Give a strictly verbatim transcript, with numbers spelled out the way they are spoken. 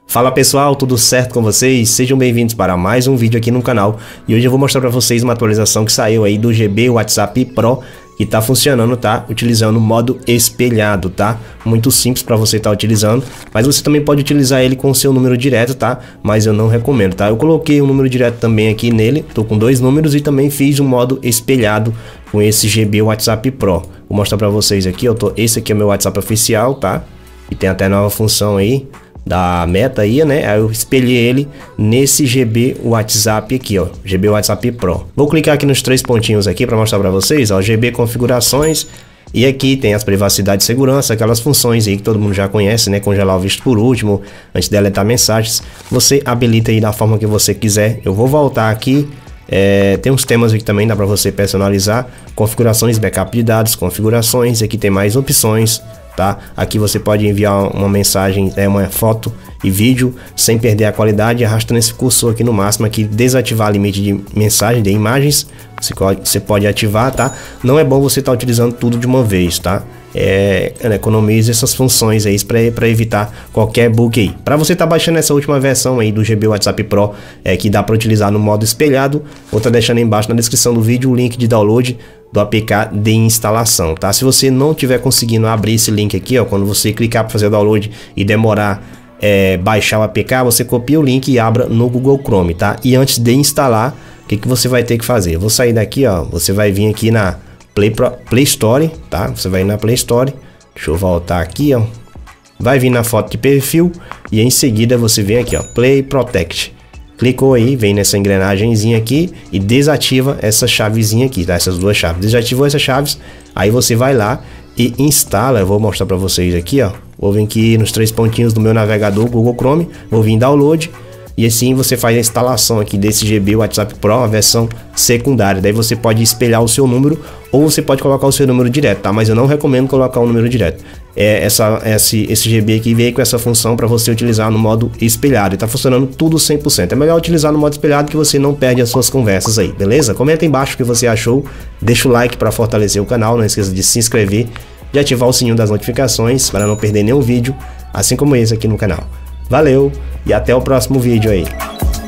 Fala pessoal, tudo certo com vocês? Sejam bem-vindos para mais um vídeo aqui no canal. E hoje eu vou mostrar para vocês uma atualização que saiu aí do G B WhatsApp Pro, que tá funcionando, tá? Utilizando o modo espelhado, tá? Muito simples para você estar tá utilizando, mas você também pode utilizar ele com o seu número direto, tá? Mas eu não recomendo, tá? Eu coloquei um número direto também aqui nele, tô com dois números e também fiz um modo espelhado com esse G B WhatsApp Pro. Vou mostrar para vocês aqui, eu tô, esse aqui é meu WhatsApp oficial, tá? E tem até nova função aí da Meta aí, né? Aí eu espelhei ele nesse G B WhatsApp aqui, ó, G B WhatsApp Pro. Vou clicar aqui nos três pontinhos aqui para mostrar para vocês, ó, G B configurações, e aqui tem as privacidade e segurança, aquelas funções aí que todo mundo já conhece, né? Congelar o visto por último, antes de deletar mensagens. Você habilita aí da forma que você quiser. Eu vou voltar aqui. É, tem uns temas aqui também, dá para você personalizar, configurações, backup de dados, configurações, aqui tem mais opções, tá? Aqui você pode enviar uma mensagem, é uma foto e vídeo sem perder a qualidade, arrastando esse cursor aqui no máximo, aqui desativar limite de mensagem de imagens, você pode, você pode ativar, tá? Não é bom você estar tá utilizando tudo de uma vez, tá? É, economize essas funções aí para evitar qualquer bug aí. Para você estar tá baixando essa última versão aí do G B WhatsApp Pro, é, que dá para utilizar no modo espelhado, vou estar tá deixando aí embaixo na descrição do vídeo o link de download do A P K de instalação, tá? Se você não tiver conseguindo abrir esse link aqui, ó, quando você clicar para fazer o download e demorar é, baixar o A P K, você copia o link e abra no Google Chrome, tá? E antes de instalar, o que que você vai ter que fazer? Eu vou sair daqui, ó, você vai vir aqui na Play, Pro, Play Store, tá? Você vai ir na Play Store, deixa eu voltar aqui, ó, vai vir na foto de perfil e em seguida você vem aqui, ó, Play Protect. Clicou aí, vem nessa engrenagemzinha aqui e desativa essa chavezinha aqui, tá? Essas duas chaves. Desativou essas chaves, aí você vai lá e instala. Eu vou mostrar para vocês aqui, ó. Vou vir aqui nos três pontinhos do meu navegador Google Chrome, vou vir em download e assim você faz a instalação aqui desse G B WhatsApp Pro, a versão secundária. Daí você pode espelhar o seu número ou você pode colocar o seu número direto, tá? Mas eu não recomendo colocar o número direto. É essa, esse, esse G B aqui veio com essa função para você utilizar no modo espelhado. E tá funcionando tudo cem por cento. É melhor utilizar no modo espelhado que você não perde as suas conversas aí, beleza? Comenta aí embaixo o que você achou. Deixa o like para fortalecer o canal. Não esqueça de se inscrever, de ativar o sininho das notificações para não perder nenhum vídeo, assim como esse aqui no canal. Valeu e até o próximo vídeo aí.